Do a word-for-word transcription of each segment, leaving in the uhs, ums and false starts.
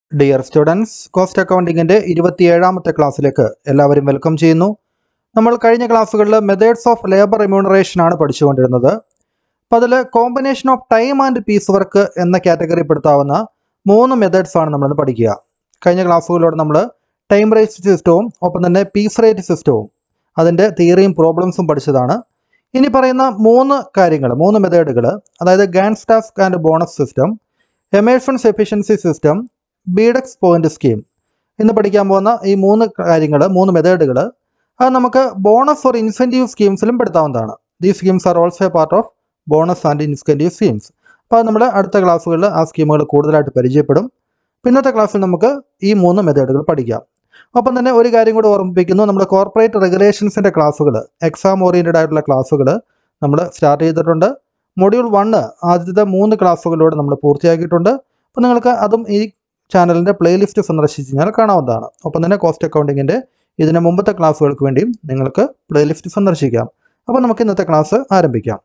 Dear students, cost അക്കൗണ്ടിങ്ങിൻ്റെ ഇരുപത്തിയേഴാമത്തെ ക്ലാസ്സിലേക്ക് എല്ലാവരും വെൽക്കം ചെയ്യുന്നു. നമ്മൾ കഴിഞ്ഞ ക്ലാസ്സുകളിൽ മെത്തേഡ്സ് ഓഫ് ലേബർ റിമ്യൂണറേഷൻ ആണ് പഠിച്ചുകൊണ്ടിരുന്നത്. അപ്പോൾ അതിൽ combination of time and piece work എന്ന കാറ്റഗറി പെടുത്താവുന്ന മൂന്ന് മെത്തേഡ്സ് ആണ് നമ്മളിന്ന് പഠിക്കുക. കഴിഞ്ഞ ക്ലാസ്സുകളിലൂടെ നമ്മൾ ടൈം റേറ്റ് സിസ്റ്റവും ഒപ്പം തന്നെ പീസ് റേറ്റ് സിസ്റ്റവും അതിൻ്റെ തിയറിയും പ്രോബ്ലംസും പഠിച്ചതാണ്. ഇനി പറയുന്ന മൂന്ന് കാര്യങ്ങൾ, മൂന്ന് മെത്തേഡുകൾ, അതായത് Gantt's task and bonus system, Emerson's efficiency system, Bedaux point scheme, ഇന്ന് പഠിക്കാൻ പോകുന്ന ഈ മൂന്ന് കാര്യങ്ങൾ, മൂന്ന് മെത്തേഡുകൾ, അത് നമുക്ക് ബോണസ് ഫോർ ഇൻസെൻറ്റീവ് സ്കീംസിലും പെടുത്താവുന്നതാണ്. These schemes are also a part of bonus and incentive schemes. അപ്പോൾ അത് നമ്മൾ അടുത്ത ക്ലാസ്സുകളിൽ ആ സ്കീമുകൾ കൂടുതലായിട്ട് പരിചയപ്പെടും. ഇന്നത്തെ ക്ലാസ്സിൽ നമുക്ക് ഈ മൂന്ന് മെത്തേഡുകൾ പഠിക്കാം. ഒപ്പം തന്നെ ഒരു കാര്യം കൂടി ഓർമ്മിപ്പിക്കുന്നു, നമ്മുടെ കോർപ്പറേറ്റ് റെഗുലേഷൻസിൻ്റെ ക്ലാസ്സുകൾ, എക്സാം ഓറിയൻറ്റഡ് ആയിട്ടുള്ള ക്ലാസ്സുകൾ നമ്മൾ സ്റ്റാർട്ട് ചെയ്തിട്ടുണ്ട്. മൊഡ്യൂൾ വണ്ണ് ആദ്യത്തെ മൂന്ന് ക്ലാസ്സുകളിലൂടെ നമ്മൾ പൂർത്തിയാക്കിയിട്ടുണ്ട്. അപ്പോൾ നിങ്ങൾക്ക് അതും ഈ ചാനലിൻ്റെ പ്ലേലിസ്റ്റ് സന്ദർശിച്ച് കഴിഞ്ഞാൽ കാണാവുന്നതാണ്. ഒപ്പം തന്നെ കോസ്റ്റ് അക്കൗണ്ടിങ്ങിൻ്റെ ഇതിന് മുമ്പത്തെ ക്ലാസ്സുകൾക്ക് വേണ്ടിയും നിങ്ങൾക്ക് പ്ലേലിസ്റ്റ് സന്ദർശിക്കാം. അപ്പോൾ നമുക്ക് ഇന്നത്തെ ക്ലാസ് ആരംഭിക്കാം.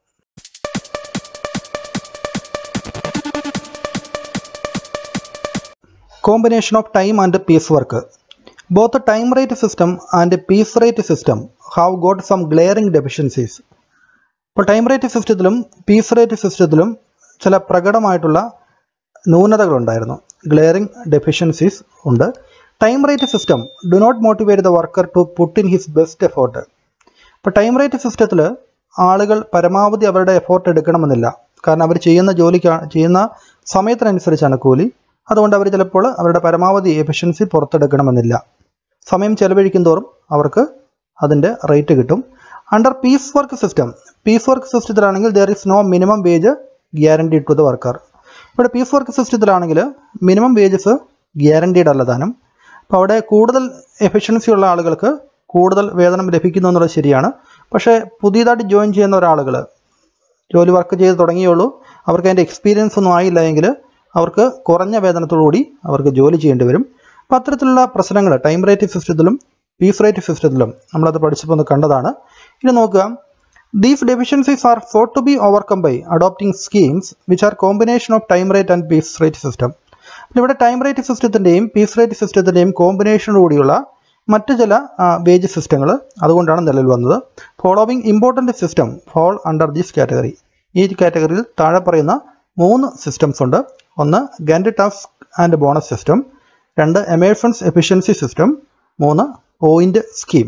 Combination of time and piece work. Both time rate system and piece rate system have got some glaring deficiencies. ഇപ്പോൾ ടൈം റേറ്റ് സിസ്റ്റത്തിലും പീസ് റേറ്റ് സിസ്റ്റത്തിലും ചില പ്രകടമായിട്ടുള്ള ന്യൂനതകളുണ്ടായിരുന്നു, ഗ്ലെയറിംഗ് ഡെഫിഷ്യൻസീസ് ഉണ്ട്. Time rate system do not motivate the worker to put in his best effort. ഇപ്പോൾ time rate സിസ്റ്റത്തിൽ ആളുകൾ പരമാവധി അവരുടെ എഫോർട്ട് എടുക്കണമെന്നില്ല. കാരണം അവർ ചെയ്യുന്ന ജോലിക്ക് ചെയ്യുന്ന സമയത്തിനനുസരിച്ചാണ് കൂലി. അതുകൊണ്ട് അവർ ചിലപ്പോൾ അവരുടെ പരമാവധി എഫിഷ്യൻസി പുറത്തെടുക്കണമെന്നില്ല. സമയം ചെലവഴിക്കും തോറും അവർക്ക് അതിൻ്റെ റേറ്റ് കിട്ടും. Under piece work system, piece work സിസ്റ്റത്തിലാണെങ്കിൽ there is no minimum wage guaranteed to the worker. ഇവിടെ പീസ് വർക്ക് സിസ്റ്റത്തിലാണെങ്കിൽ മിനിമം വേജസ് ഗ്യാരണ്ടീഡ് അല്ല താനും. അപ്പോൾ അവിടെ കൂടുതൽ എഫിഷ്യൻസി ഉള്ള ആളുകൾക്ക് കൂടുതൽ വേതനം ലഭിക്കുന്നു എന്നുള്ളത് ശരിയാണ്. പക്ഷേ പുതിയതായിട്ട് ജോയിൻ ചെയ്യുന്ന ഒരാളുകൾ ജോലി വർക്ക് ചെയ്ത് തുടങ്ങിയുള്ളൂ, അവർക്ക് അതിൻ്റെ എക്സ്പീരിയൻസ് ഒന്നും ആയില്ല എങ്കിൽ അവർക്ക് കുറഞ്ഞ വേതനത്തോടുകൂടി അവർക്ക് ജോലി ചെയ്യേണ്ടി വരും. അപ്പോൾ അത്തരത്തിലുള്ള പ്രശ്നങ്ങൾ ടൈം റേറ്റ് സിസ്റ്റത്തിലും പീസ് റേറ്റ് സിസ്റ്റത്തിലും നമ്മളത് പഠിച്ചപ്പോൾ ഒന്ന് കണ്ടതാണ്. ഇനി നോക്കുക, these deficiencies are thought to be overcome by adopting schemes which are combination of time rate and piece rate system. ഇവിടെ ടൈം റേറ്റ് സിസ്റ്റത്തിൻ്റെയും പീസ് റേറ്റ് സിസ്റ്റത്തിൻ്റെയും കോമ്പിനേഷനോടുകൂടിയുള്ള മറ്റ് ചില വേജ് സിസ്റ്റങ്ങൾ അതുകൊണ്ടാണ് നിലവിൽ വന്നത്. Following important system fall under this category. ഈ കാറ്റഗറിയിൽ താഴെ പറയുന്ന മൂന്ന് സിസ്റ്റംസ് ഉണ്ട്. ഒന്ന് Gantt task and bonus system, രണ്ട് എമേഴ്സൺസ് എഫിഷ്യൻസി സിസ്റ്റം, മൂന്ന് പോയിന്റ് സ്കീം.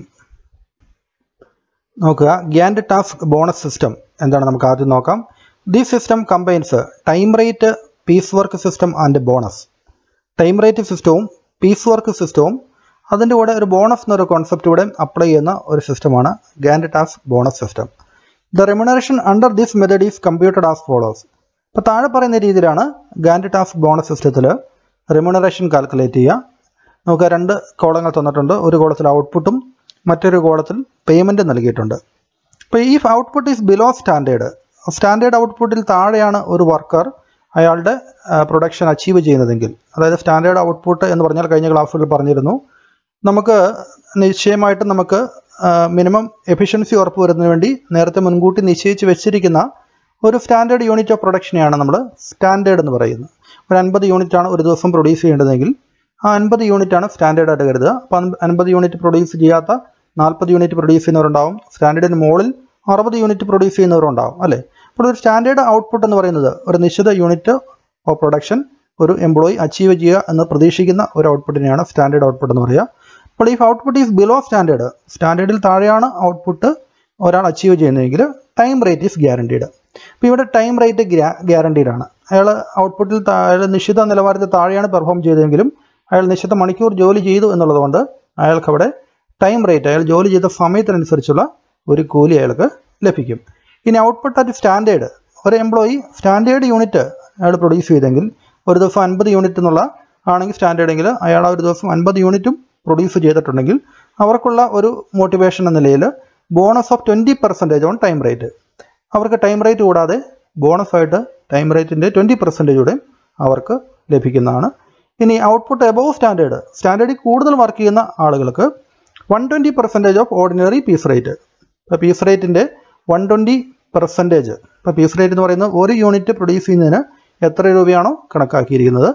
നോക്കുക, ഗ്യാൻറ്റ് ടാസ്ക് ബോണസ് സിസ്റ്റം എന്താണ് നമുക്ക് ആദ്യം നോക്കാം. The system combines time rate, piece work system and bonus. Time rate സിസ്റ്റവും പീസ് വർക്ക് സിസ്റ്റവും അതിൻ്റെ കൂടെ ഒരു ബോണസ് എന്നൊരു കോൺസെപ്റ്റ് കൂടെ അപ്ലൈ ചെയ്യുന്ന ഒരു സിസ്റ്റമാണ് Gantt task bonus system. The remuneration under this method is computed as follows. ഇപ്പോൾ താഴെ പറയുന്ന രീതിയിലാണ് ഗ്യാൻറ്റ് ടാസ്ക് ബോണസ് സിസ്റ്റത്തിൽ റെമ്യൂണറേഷൻ കാൽക്കുലേറ്റ് ചെയ്യുക. നമുക്ക് രണ്ട് കോളങ്ങൾ തന്നിട്ടുണ്ട്. ഒരു കോളത്തിൽ ഔട്ട്പുട്ടും മറ്റൊരു കോളത്തിൽ പേയ്മെൻറ്റ് നൽകിയിട്ടുണ്ട്. ഇപ്പോൾ ഈ output is below standard, standard ഔട്ട്പുട്ടിൽ താഴെയാണ് ഒരു വർക്കർ അയാളുടെ പ്രൊഡക്ഷൻ അച്ചീവ് ചെയ്യുന്നതെങ്കിൽ, അതായത് സ്റ്റാൻഡേർഡ് ഔട്ട്പുട്ട് എന്ന് പറഞ്ഞാൽ കഴിഞ്ഞ ക്ലാസ്സുകളിൽ പറഞ്ഞിരുന്നു, നമുക്ക് നിശ്ചയമായിട്ടും നമുക്ക് മിനിമം എഫിഷ്യൻസി ഉറപ്പുവരുന്നതിന് വേണ്ടി നേരത്തെ മുൻകൂട്ടി നിശ്ചയിച്ച് വെച്ചിരിക്കുന്ന ഒരു സ്റ്റാൻഡേർഡ് യൂണിറ്റ് ഓഫ് പ്രൊഡക്ഷനെയാണ് നമ്മൾ സ്റ്റാൻഡേർഡ് എന്ന് പറയുന്നത്. ഒരു അൻപത് യൂണിറ്റാണ് ഒരു ദിവസം പ്രൊഡ്യൂസ് ചെയ്യേണ്ടതെങ്കിൽ ആ അൻപത് യൂണിറ്റാണ് സ്റ്റാൻഡേർഡായിട്ട് കരുതുക. അപ്പോൾ അൻപത് യൂണിറ്റ് പ്രൊഡ്യൂസ് ചെയ്യാത്ത നാൽപ്പത് യൂണിറ്റ് പ്രൊഡ്യൂസ് ചെയ്യുന്നവരുണ്ടാവും, സ്റ്റാൻഡേർഡിന് മുകളിൽ അറുപത് യൂണിറ്റ് പ്രൊഡ്യൂസ് ചെയ്യുന്നവരുണ്ടാവും അല്ലേ. അപ്പോൾ ഒരു സ്റ്റാൻഡേർഡ് ഔട്ട്പുട്ട് എന്ന് പറയുന്നത് ഒരു നിശ്ചിത യൂണിറ്റ് ഓഫ് പ്രൊഡക്ഷൻ ഒരു എംപ്ലോയി അച്ചീവ് ചെയ്യുക എന്ന് പ്രതീക്ഷിക്കുന്ന ഒരു ഔട്ട്പുട്ടിനെയാണ് സ്റ്റാൻഡേർഡ് ഔട്ട്പുട്ട് എന്ന് പറയുക. അപ്പോൾ ഈ ഔട്ട്പുട്ട് ഈസ് ബിലോ സ്റ്റാൻഡേർഡ്, സ്റ്റാൻഡേർഡിൽ താഴെയാണ് ഔട്ട്പുട്ട് ഒരാൾ അച്ചീവ് ചെയ്യുന്നതെങ്കിൽ ടൈം റേറ്റ് ഈസ് ഗ്യാരണ്ടീഡ്. അപ്പോൾ ഇവിടെ ടൈം റേറ്റ് ഗ്യാരണ്ടീഡ് ആണ്. അയാൾ ഔട്ട്പുട്ടിൽ അയാൾ നിശ്ചിത നിലവാരത്തിൽ താഴെയാണ് പെർഫോം ചെയ്തതെങ്കിലും അയാൾ നിശ്ചിത മണിക്കൂർ ജോലി ചെയ്തു എന്നുള്ളതുകൊണ്ട് അയാൾക്ക് അവിടെ ടൈം റേറ്റ്, അയാൾ ജോലി ചെയ്ത സമയത്തിനനുസരിച്ചുള്ള ഒരു കൂലി അയാൾക്ക് ലഭിക്കും. ഇനി ഔട്ട്പുട്ട് അറ്റ് സ്റ്റാൻഡേർഡ്, ഒരു എംപ്ലോയി സ്റ്റാൻഡേർഡ് യൂണിറ്റ് അയാൾ പ്രൊഡ്യൂസ് ചെയ്തെങ്കിൽ ഒരു ദിവസം അൻപത് യൂണിറ്റ് എന്നുള്ള ആണെങ്കിൽ സ്റ്റാൻഡേർഡെങ്കിൽ അയാൾ ഒരു ദിവസം അൻപത് യൂണിറ്റും പ്രൊഡ്യൂസ് ചെയ്തിട്ടുണ്ടെങ്കിൽ അവർക്കുള്ള ഒരു മോട്ടിവേഷൻ എന്ന നിലയിൽ bonus of twenty percentage on time rate. അവർക്ക് ടൈം റേറ്റ് കൂടാതെ ബോണസായിട്ട് ടൈം റേറ്റിൻ്റെ ട്വൻറ്റി പെർസെൻറ്റേജ് കൂടെ അവർക്ക് ലഭിക്കുന്നതാണ്. ഇനി ഔട്ട്പുട്ട് എബോവ് സ്റ്റാൻഡേർഡ്, സ്റ്റാൻഡേർഡിൽ കൂടുതൽ വർക്ക് ചെയ്യുന്ന ആളുകൾക്ക് one twenty percentage of ordinary piece rate. ഇപ്പോൾ പീസ് റേറ്റിൻ്റെ വൺ ട്വൻറ്റി പെർസെൻറ്റേജ്, ഇപ്പോൾ പീസ് റേറ്റ് എന്ന് പറയുന്നത് ഒരു യൂണിറ്റ് പ്രൊഡ്യൂസ് ചെയ്യുന്നതിന് എത്ര രൂപയാണോ കണക്കാക്കിയിരിക്കുന്നത്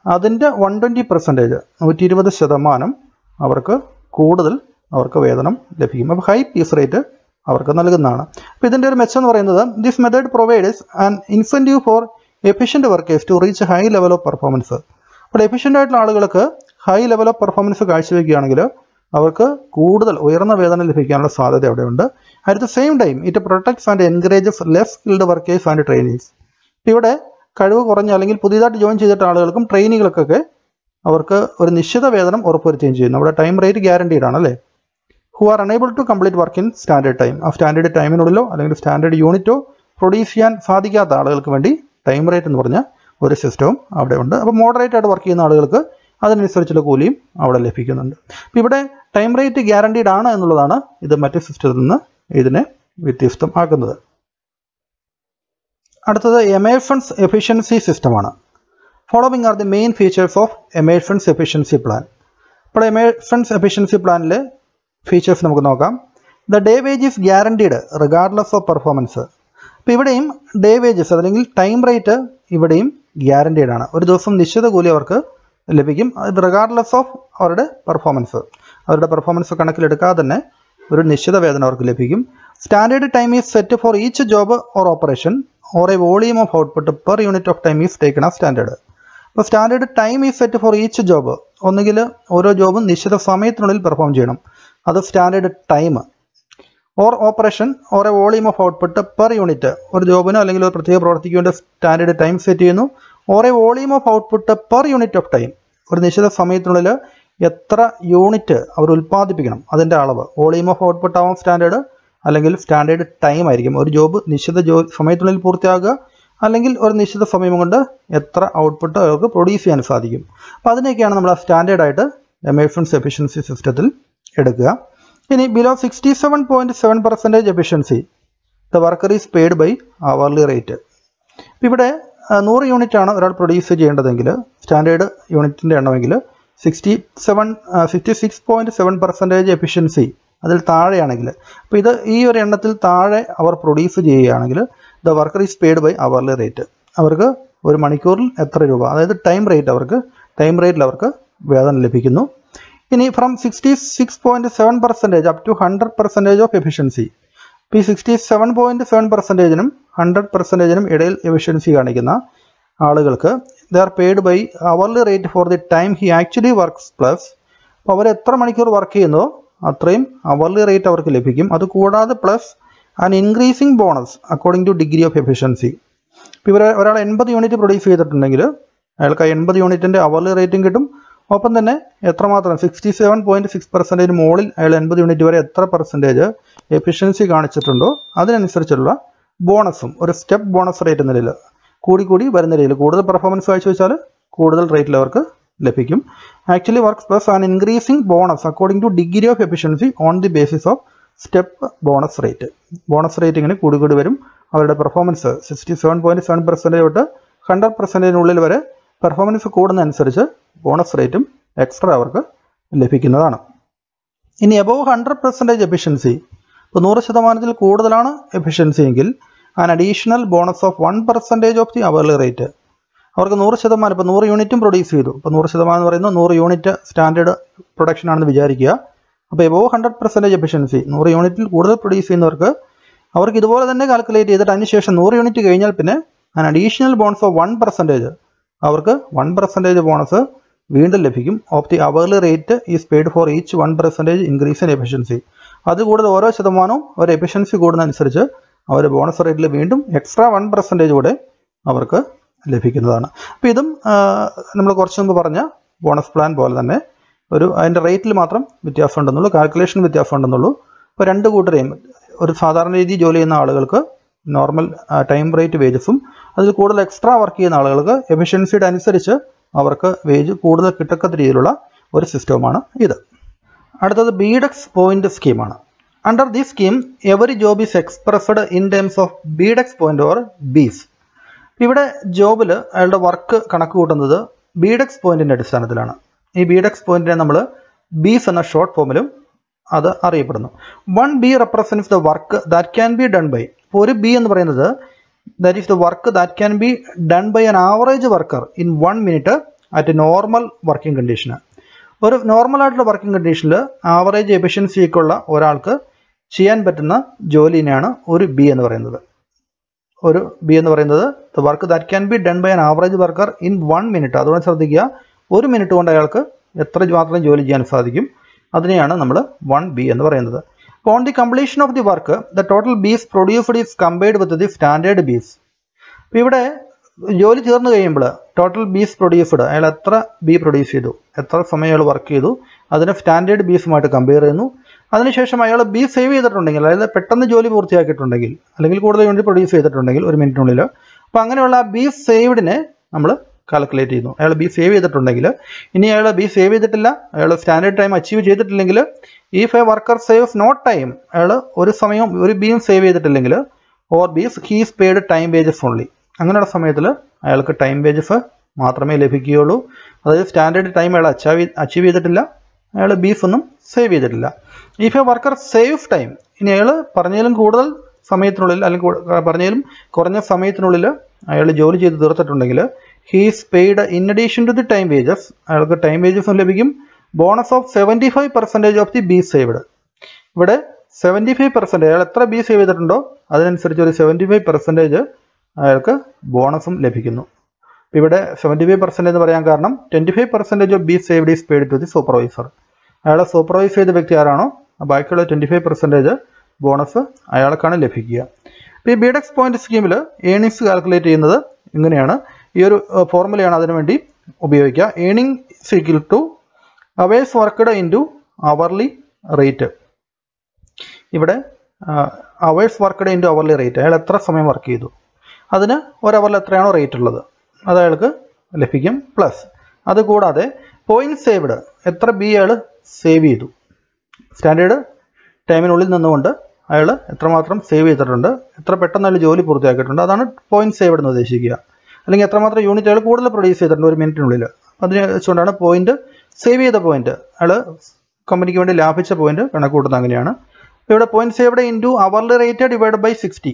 അതിൻ്റെ വൺ ട്വൻറ്റി പെർസെൻറ്റേജ് നൂറ്റി ഇരുപത് ശതമാനം അവർക്ക് കൂടുതൽ അവർക്ക് വേതനം ലഭിക്കും. അപ്പോൾ ഹൈ പീസ് റേറ്റ് അവർക്ക് നൽകുന്നതാണ്. അപ്പോൾ ഇതിൻ്റെ ഒരു മെച്ചം എന്ന് പറയുന്നത് this method provides an incentive for efficient workers to reach high level of performance. അപ്പോൾ എഫിഷ്യൻ്റ് ആയിട്ടുള്ള ആളുകൾക്ക് ഹൈ ലെവൽ ഓഫ് പെർഫോമൻസ് കാഴ്ചവെക്കുകയാണെങ്കിൽ അവർക്ക് കൂടുതൽ ഉയർന്ന വേതനം ലഭിക്കാനുള്ള സാധ്യത അവിടെയുണ്ട്. At the same time it protects and encourages less skilled workers and trainees. ഇവിടെ കഴിവ് കുറഞ്ഞ അല്ലെങ്കിൽ പുതിയതായിട്ട് ജോയിൻ ചെയ്തിട്ട ആളുകൾക്കും ട്രെയിനികൾക്കൊക്കെ അവർക്ക് ഒരു നിശ്ചിത വേതനം ഉറപ്പുവരുത്തുകയും ചെയ്യുന്നു. അവിടെ ടൈം റേറ്റ് ഗ്യാരണ്ടീഡ് ആണ് അല്ലേ. Who are unable to complete work in standard time. ആ സ്റ്റാൻഡേർഡ് ടൈമിനുള്ളിലോ അല്ലെങ്കിൽ സ്റ്റാൻഡേർഡ് യൂണിറ്റോ പ്രൊഡ്യൂസ് ചെയ്യാൻ സാധിക്കാത്ത ആളുകൾക്ക് വേണ്ടി ടൈം റേറ്റ് എന്ന് പറഞ്ഞ ഒരു സിസ്റ്റവും അവിടെ ഉണ്ട്. അപ്പോൾ മോഡറേറ്റ് ആയിട്ട് വർക്ക് ചെയ്യുന്ന ആളുകൾക്ക് അതിനനുസരിച്ചുള്ള കൂലിയും അവിടെ ലഭിക്കുന്നുണ്ട്. അപ്പോൾ ഇവിടെ ടൈം റേറ്റ് ഗ്യാരണ്ടീഡ് ആണ് എന്നുള്ളതാണ് ഇത് മറ്റ് സിസ്റ്റത്തിൽ നിന്ന് ഇതിനെ വ്യത്യസ്തമാക്കുന്നത്. അടുത്തത് എമേഴ്സൺസ് എഫിഷ്യൻസി സിസ്റ്റമാണ്. Following are the main features of Emerson's efficiency plan. ഇപ്പോൾ എമേഴ്സൺസ് എഫിഷ്യൻസി പ്ലാനിലെ ഫീച്ചേഴ്സ് നമുക്ക് നോക്കാം. The day wage is guaranteed regardless of performance. അപ്പോൾ ഇവിടെയും ഡേ വേജസ് അല്ലെങ്കിൽ ടൈം റേറ്റ് ഇവിടെയും ഗ്യാരണ്ടീഡ് ആണ്. ഒരു ദിവസം നിശ്ചിത കൂലി അവർക്ക് ലഭിക്കും, അത് റിഗാർഡ്ലെസ് ഓഫ് അവരുടെ പെർഫോമൻസ്. അവരുടെ പെർഫോമൻസ് കണക്കിലെടുക്കാതെ തന്നെ ഒരു നിശ്ചിത വേതനം അവർക്ക് ലഭിക്കും. Standard time is set for each job or operation or a volume of output per unit of time is taken a standard. അപ്പോൾ standard time is set for each job. ഒന്നുകിൽ ഓരോ ജോബും നിശ്ചിത സമയത്തിനുള്ളിൽ പെർഫോം ചെയ്യണം, അത് standard time. Or operation or a volume of output per unit. ഒരു ജോബിനോ അല്ലെങ്കിൽ ഒരു പ്രത്യേക പ്രവർത്തിക്ക് വേണ്ടി സ്റ്റാൻഡേർഡ് ടൈം സെറ്റ് ചെയ്യുന്നു. Or a volume of output per unit of time. ഒരു നിശ്ചിത സമയത്തിനുള്ളിൽ എത്ര യൂണിറ്റ് അവർ ഉൽപ്പാദിപ്പിക്കണം അതിൻ്റെ അളവ്. വോളിയം ഓഫ് ഔട്ട്പുട്ട് ആവാം സ്റ്റാൻഡേർഡ്, അല്ലെങ്കിൽ സ്റ്റാൻഡേർഡ് ടൈം ആയിരിക്കും. ഒരു ജോബ് നിശ്ചിത ജോ സമയത്തിനുള്ളിൽ പൂർത്തിയാകുക, അല്ലെങ്കിൽ ഒരു നിശ്ചിത സമയം കൊണ്ട് എത്ര ഔട്ട്പുട്ട് അവർക്ക് പ്രൊഡ്യൂസ് ചെയ്യാൻ സാധിക്കും. അപ്പോൾ അതിനെയൊക്കെയാണ് നമ്മൾ ആ സ്റ്റാൻഡേർഡായിട്ട് എമേഴ്സൺസ് എഫിഷ്യൻസി സിസ്റ്റത്തിൽ എടുക്കുക. ഇനി below sixty seven point seven percentage efficiency the worker is paid by hourly rate. ഇവിടെ നൂറ് യൂണിറ്റ് ആണ് ഒരാൾ പ്രൊഡ്യൂസ് ചെയ്യേണ്ടതെങ്കിൽ സ്റ്റാൻഡേർഡ് യൂണിറ്റിൻ്റെ എണ്ണമെങ്കിൽ sixty seven sixty six point seven percentage efficiency അതിൽ താഴെയാണെങ്കിൽ, അപ്പോൾ ഇത് ഈ ഒരു എണ്ണത്തിൽ താഴെ അവർ പ്രൊഡ്യൂസ് ചെയ്യുകയാണെങ്കിൽ the worker is paid by hourly rate. അവർക്ക് ഒരു മണിക്കൂറിൽ എത്ര രൂപ, അതായത് ടൈം റേറ്റ് അവർക്ക് ടൈം റേറ്റിൽ അവർക്ക് വേതനം ലഭിക്കുന്നു. ഇനി from sixty six point seven percentage up to hundred percentage of efficiency. ഇപ്പോൾ ഈ സിക്സ്റ്റി സെവൻ പോയിൻറ്റ് സെവൻ പെർസെൻറ്റേജിനും ഹൺഡ്രഡ് പെർസെൻറ്റേജിനും ഇടയിൽ എഫിഷ്യൻസി കാണിക്കുന്ന ആളുകൾക്ക് they are paid by hourly rate for the time he actually works plus. അപ്പോൾ അവർ എത്ര മണിക്കൂർ വർക്ക് ചെയ്യുന്നോ അത്രയും അവർലി റേറ്റ് അവർക്ക് ലഭിക്കും. അതുകൂടാതെ plus an increasing bonus according to degree of efficiency. ഇപ്പോൾ ഇവർ ഒരാൾ എൺപത് യൂണിറ്റ് പ്രൊഡ്യൂസ് ചെയ്തിട്ടുണ്ടെങ്കിൽ അയാൾക്ക് ആ എൺപത് യൂണിറ്റിൻ്റെ അവർലി റേറ്റും കിട്ടും. ഒപ്പം തന്നെ എത്രമാത്രം sixty seven point six percentage മുകളിൽ അയാൾ എൺപത് യൂണിറ്റ് വരെ എത്ര പെർസെൻറ്റേജ് എഫിഷ്യൻസി കാണിച്ചിട്ടുണ്ടോ അതിനനുസരിച്ചുള്ള ബോണസും ഒരു സ്റ്റെപ്പ് ബോണസ് റേറ്റ് എന്ന നിലയിൽ കൂടി കൂടി വരുന്ന രീതിയിൽ കൂടുതൽ പെർഫോമൻസ് കാഴ്ചവെച്ചാൽ കൂടുതൽ റേറ്റിൽ അവർക്ക് ലഭിക്കും. Actually works plus an increasing bonus according to degree of efficiency on the basis of step bonus rate. Bonus rate ഇങ്ങനെ കൂടി കൂടി വരും. അവരുടെ performance sixty seven point seven percentage തൊട്ട് ഹൺഡ്രഡ് പെർസെൻറ്റേജിനുള്ളിൽ വരെ പെർഫോമൻസ് കൂടുന്നതനുസരിച്ച് ബോണസ് റേറ്റും എക്സ്ട്രാ അവർക്ക് ലഭിക്കുന്നതാണ്. ഇനി എബോവ് ഹൺഡ്രഡ് പെർസെൻറ്റേജ് എഫിഷ്യൻസി, ഇപ്പോൾ നൂറ് ശതമാനത്തിൽ കൂടുതലാണ് എഫിഷ്യൻസി എങ്കിൽ an additional bonus of one percentage of the hourly rate. അവർക്ക് നൂറ് ശതമാനം ഇപ്പോൾ നൂറ് യൂണിറ്റും പ്രൊഡ്യൂസ് ചെയ്തു. ഇപ്പോൾ നൂറ് ശതമാനം എന്ന് പറയുന്നത് നൂറ് യൂണിറ്റ് സ്റ്റാൻഡേർഡ് പ്രൊഡക്ഷൻ ആണെന്ന് വിചാരിക്കുക. അപ്പോൾ എബോവ് ഹൺഡ്രഡ് പെർസെൻറ്റേജ് എഫിഷ്യൻസി നൂറ് യൂണിറ്റിൽ കൂടുതൽ പ്രൊഡ്യൂസ് ചെയ്യുന്നവർക്ക് അവർക്ക് ഇതുപോലെ തന്നെ കാൽക്കുലേറ്റ് ചെയ്തിട്ട് അതിനുശേഷം നൂറ് യൂണിറ്റ് കഴിഞ്ഞാൽ പിന്നെ an additional bonus of one percentage അവർക്ക് വൺ പെർസെൻറ്റേജ് ബോണസ് വീണ്ടും ലഭിക്കും. Of the hourly rate is paid for each one percentage increase in efficiency. അതുകൂടാതെ ഓരോ ശതമാനവും ഒരു എഫിഷ്യൻസി കൂടുന്നതനുസരിച്ച് അവർ ബോണസ് റേറ്റിൽ വീണ്ടും എക്സ്ട്രാ വൺ പെർസെൻറ്റേജ് കൂടെ അവർക്ക് ലഭിക്കുന്നതാണ്. അപ്പോൾ ഇതും നമ്മൾ കുറച്ച് മുമ്പ് പറഞ്ഞ ബോണസ് പ്ലാൻ പോലെ തന്നെ ഒരു അതിൻ്റെ റേറ്റിൽ മാത്രം വ്യത്യാസം ഉണ്ടെന്നുള്ളൂ, കാൽക്കുലേഷൻ വ്യത്യാസം ഉണ്ടെന്നുള്ളൂ. ഇപ്പോൾ രണ്ട് കൂട്ടരെയും ഒരു സാധാരണ രീതിയിൽ ജോലി ചെയ്യുന്ന ആളുകൾക്ക് നോർമൽ ടൈം റേറ്റ് വേജസും അതിൽ കൂടുതൽ എക്സ്ട്രാ വർക്ക് ചെയ്യുന്ന ആളുകൾക്ക് എഫിഷ്യൻസിയുടെ അനുസരിച്ച് അവർക്ക് വേജ് കൂടുതൽ കിട്ടക്കത്ത രീതിയിലുള്ള ഒരു സിസ്റ്റവുമാണ് ഇത്. അടുത്തത് ബീഡെക്സ് പോയിന്റ് സ്കീമാണ്. Under the scheme every job is expressed in terms of Bedaux point or Bs. ഇവിടെ ജോബിൽ അയാളുടെ വർക്ക് കണക്ക് കൂട്ടുന്നത് ബീഡെക്സ് പോയിന്റിൻ്റെ അടിസ്ഥാനത്തിലാണ്. ഈ ബീഡെക്സ് പോയിന്റിനെ നമ്മൾ ബീസ് എന്ന ഷോർട്ട് ഫോമിലും അത് അറിയപ്പെടുന്നു. One B represents the work that can be done by. ഇപ്പോൾ ഒരു ബി എന്ന് പറയുന്നത് that is the work that can be done by an average worker in one minute at normal working condition. ഒരു normal ആയിട്ടുള്ള working കണ്ടീഷനിൽ average efficiency ഉള്ള ഒരാൾക്ക് ചെയ്യാൻ പറ്റുന്ന ജോലിനെയാണ് ഒരു ബി എന്ന് പറയുന്നത്. ഒരു ബി എന്ന് പറയുന്നത് the work that can be done by an average worker in one minute. അതുകൊണ്ട് ശ്രദ്ധിക്കുക, ഒരു മിനിറ്റ് കൊണ്ട് അയാൾക്ക് എത്ര മാത്രം ജോലി ചെയ്യാൻ സാധിക്കും, അതിനെയാണ് നമ്മൾ വൺ ബി എന്ന് പറയുന്നത്. On the completion of the work the total Bs produced is compared with the standard Bs. അപ്പോൾ ഇവിടെ ജോലി തീർന്നു കഴിയുമ്പോൾ ടോട്ടൽ ബീസ് പ്രൊഡ്യൂസ്ഡ്, അയാൾ എത്ര ബി പ്രൊഡ്യൂസ് ചെയ്തു, എത്ര സമയം അയാൾ വർക്ക് ചെയ്തു, അതിനെ സ്റ്റാൻഡേർഡ് ബീസുമായിട്ട് കമ്പയർ ചെയ്യുന്നു. അതിനുശേഷം അയാൾ ബി സേവ് ചെയ്തിട്ടുണ്ടെങ്കിൽ, അതായത് പെട്ടെന്ന് ജോലി പൂർത്തിയാക്കിയിട്ടുണ്ടെങ്കിൽ, അല്ലെങ്കിൽ കൂടുതൽ യൂണിറ്റ് പ്രൊഡ്യൂസ് ചെയ്തിട്ടുണ്ടെങ്കിൽ ഒരു മിനിറ്റിനുള്ളിൽ, അപ്പോൾ അങ്ങനെയുള്ള ആ ബി സേവ്ഡിനെ നമ്മൾ കാൽക്കുലേറ്റ് ചെയ്യുന്നു. അയാൾ ബി സേവ് ചെയ്തിട്ടുണ്ടെങ്കിൽ, ഇനി അയാൾ ബി സേവ് ചെയ്തിട്ടില്ല, അയാൾ സ്റ്റാൻഡേർഡ് ടൈം അച്ചീവ് ചെയ്തിട്ടില്ലെങ്കിൽ, if a worker saves not time, അയാൾ ഒരു സമയം ഒരു ബിയും സേവ് ചെയ്തിട്ടില്ലെങ്കിൽ, or Bs he's paid time wages only, അങ്ങനെയുള്ള സമയത്തിൽ അയാൾക്ക് ടൈം വേജസ് മാത്രമേ ലഭിക്കുകയുള്ളൂ. അതായത് സ്റ്റാൻഡേർഡ് ടൈം അയാൾ അച്ചീവ് അച്ചീവ് ചെയ്തിട്ടില്ല, അയാൾ ബീഫ് ഒന്നും സേവ് ചെയ്തിട്ടില്ല. If a worker save time, ഇനി അയാൾ പറഞ്ഞാലും കൂടുതൽ സമയത്തിനുള്ളിൽ അല്ലെങ്കിൽ പറഞ്ഞാലും കുറഞ്ഞ സമയത്തിനുള്ളിൽ അയാൾ ജോലി ചെയ്ത് തീർത്തിട്ടുണ്ടെങ്കിൽ, he's paid in addition to the time wages, അയാൾക്ക് ടൈം വേജസും ലഭിക്കും. Bonus of seventy five percentage of the B saved. ഇവിടെ സെവൻറ്റി ഫൈവ് പെർസെൻറ്റേജ് അയാൾ എത്ര ബി സേവ് ചെയ്തിട്ടുണ്ടോ അതിനനുസരിച്ച് ഒരു സെവൻറ്റി ഫൈവ് പെർസെൻറ്റേജ് അയാൾക്ക് ബോണസും ലഭിക്കുന്നു. ഇവിടെ സെവൻറ്റി ഫൈവ് പെർസെൻറ്റേജ് എന്ന് പറയാൻ കാരണം twenty five percentage of B saved is paid to the supervisor. അയാളെ സൂപ്പർവൈസ് ചെയ്ത വ്യക്തി ആരാണോ ബാക്കിയുള്ള ട്വൻറ്റി ഫൈവ് പെർസെൻറ്റേജ് ബോണസ് അയാൾക്കാണ് ലഭിക്കുക. ഇപ്പോൾ ഈ ബിഡെക്സ് പോയിന്റ് സ്കീമിൽ ഏണിങ്സ് കാൽക്കുലേറ്റ് ചെയ്യുന്നത് ഇങ്ങനെയാണ്. ഈ ഒരു ഫോർമുലയാണ് അതിനുവേണ്ടി ഉപയോഗിക്കുക. Earning is equal to hours worked into hourly rate. ഇവിടെ hours worked into hourly rate, അയാൾ എത്ര സമയം വർക്ക് ചെയ്തു അതിന് ഒരവറിൽ എത്രയാണോ റേറ്റ് ഉള്ളത് അത് അയാൾക്ക് ലഭിക്കും. പ്ലസ് അതുകൂടാതെ പോയിന്റ് സേവ്ഡ്, എത്ര ബി അയാൾ സേവ് ചെയ്തു, സ്റ്റാൻഡേർഡ് ടൈമിനുള്ളിൽ നിന്നുകൊണ്ട് അയാൾ എത്രമാത്രം സേവ് ചെയ്തിട്ടുണ്ട്, എത്ര പെട്ടെന്ന് അയാൾ ജോലി പൂർത്തിയാക്കിയിട്ടുണ്ട്, അതാണ് പോയിന്റ് സേവ്ഡ് എന്ന് ഉദ്ദേശിക്കുക. അല്ലെങ്കിൽ എത്രമാത്രം യൂണിറ്റ് അയാൾ കൂടുതൽ പ്രൊഡ്യൂസ് ചെയ്തിട്ടുണ്ട് ഒരു മിനിറ്റിനുള്ളിൽ, അതിനെ വെച്ചുകൊണ്ടാണ് പോയിന്റ് സേവ് ചെയ്ത പോയിന്റ്, അയാൾ കമ്പനിക്ക് വേണ്ടി ലാഭിച്ച പോയിന്റ് കണക്കൂട്ടുന്നത് അങ്ങനെയാണ്. ഇവിടെ point saved into hourly rate divide by sixty,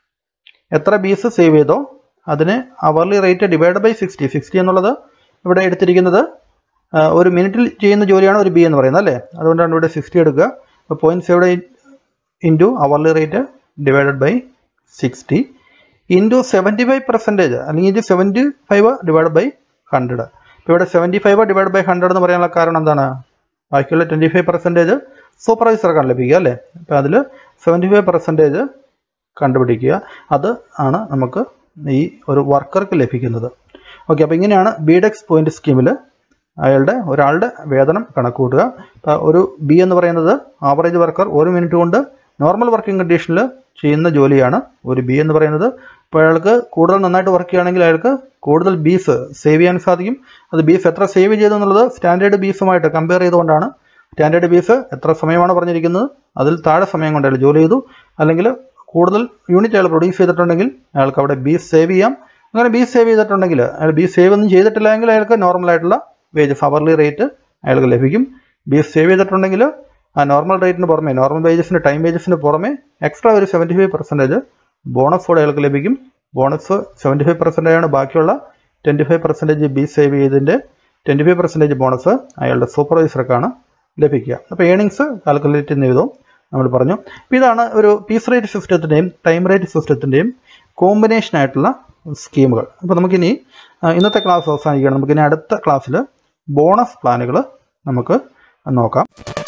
എത്ര ബീസ് സേവ് ചെയ്തോ അതിന് hourly rate divide by sixty. Sixty എന്നുള്ളത് ഇവിടെ എടുത്തിരിക്കുന്നത് ഒരു മിനിറ്റിൽ ചെയ്യുന്ന ജോലിയാണ് ഒരു ബി എന്ന് പറയുന്നത് അല്ലേ, അതുകൊണ്ടാണ് ഇവിടെ സിക്സ്റ്റി എടുക്കുക. അപ്പോൾ point saved into hourly rate divided by sixty into seventy five percentage, അല്ലെങ്കിൽ ഇത് seventy five divide by hundred. ഇപ്പോൾ ഇവിടെ seventy five divide by hundred എന്ന് പറയാനുള്ള കാരണം എന്താണ്, ബാക്കിയുള്ള ട്വൻറ്റി ഫൈവ് പെർസെൻറ്റേജ് സൂപ്പർവൈസർക്കാണ് ലഭിക്കുക അല്ലേ. അപ്പോൾ അതിൽ സെവൻറ്റി ഫൈവ് പെർസെൻറ്റേജ് കണ്ടുപിടിക്കുക, അത് ആണ് നമുക്ക് ഈ ഒരു വർക്കർക്ക് ലഭിക്കുന്നത്. ഓക്കെ, അപ്പോൾ ഇങ്ങനെയാണ് ബിഡെക്സ് പോയിന്റ് സ്കീമിൽ അയാളുടെ ഒരാളുടെ വേതനം കണക്കൂട്ടുക. ഒരു ബി എന്ന് പറയുന്നത് ആവറേജ് വർക്കർ ഒരു മിനിറ്റ് കൊണ്ട് നോർമൽ വർക്കിംഗ് കണ്ടീഷനിൽ ചെയ്യുന്ന ജോലിയാണ് ഒരു ബി എന്ന് പറയുന്നത്. അപ്പോൾ അയാൾക്ക് കൂടുതൽ നന്നായിട്ട് വർക്ക് ചെയ്യുകയാണെങ്കിൽ അയാൾക്ക് കൂടുതൽ ബീസ് സേവ് ചെയ്യാൻ സാധിക്കും. അത് ബീസ് എത്ര സേവ് ചെയ്തു എന്നുള്ളത് സ്റ്റാൻഡേർഡ് ബീസുമായിട്ട് കമ്പയർ ചെയ്തുകൊണ്ടാണ്. സ്റ്റാൻഡേർഡ് ബീസ് എത്ര സമയമാണ് പറഞ്ഞിരിക്കുന്നത്, അതിൽ താഴെ സമയം കൊണ്ട് അയാൾ ജോലി ചെയ്തു, അല്ലെങ്കിൽ കൂടുതൽ യൂണിറ്റ് അയാൾ പ്രൊഡ്യൂസ് ചെയ്തിട്ടുണ്ടെങ്കിൽ അയാൾക്ക് അവിടെ ബീസ് സേവ് ചെയ്യാം. അങ്ങനെ ബീസ് സേവ് ചെയ്തിട്ടുണ്ടെങ്കിൽ അയാൾ ബീസ് സേവ് ഒന്നും ചെയ്തിട്ടില്ല എങ്കിൽ അയാൾക്ക് നോർമലായിട്ടുള്ള വേജസ് അവർലി റേറ്റ് അയാൾക്ക് ലഭിക്കും. ബീസ് സേവ് ചെയ്തിട്ടുണ്ടെങ്കിൽ ആ നോർമൽ റേറ്റിന് പുറമെ, നോർമൽ വേജസിന് ടൈം വേജസിന് പുറമെ എക്സ്ട്രാ ഒരു സെവൻറ്റി ഫൈവ് പെർസെൻറ്റേജ് ബോണസ് കൂടെ അയാൾക്ക് ലഭിക്കും. ബോണസ് സെവൻറ്റി ഫൈവ് പെർസെൻറ്റേജ് ആണ്, ബാക്കിയുള്ള twenty five percentage Bs save ചെയ്തതിൻ്റെ ട്വൻറ്റി ഫൈവ് പെർസെൻറ്റേജ് ബോണസ് അയാളുടെ സൂപ്പർവൈസർക്കാണ് ലഭിക്കുക. അപ്പോൾ ഏണിങ്സ് കാൽക്കുലേറ്റ് ചെയ്യുന്ന വിധവും നമ്മൾ പറഞ്ഞു. അപ്പോൾ ഇതാണ് ഒരു പീസ് റേറ്റ് സിസ്റ്റത്തിൻ്റെയും ടൈം റേറ്റ് സിസ്റ്റത്തിൻ്റെയും കോമ്പിനേഷൻ ആയിട്ടുള്ള സ്കീമുകൾ. അപ്പോൾ നമുക്കിനി ഇന്നത്തെ ക്ലാസ് അവസാനിക്കുകയാണ്. നമുക്കിനി അടുത്ത ക്ലാസ്സിൽ ബോണസ് പ്ലാനുകൾ നമുക്ക് നോക്കാം.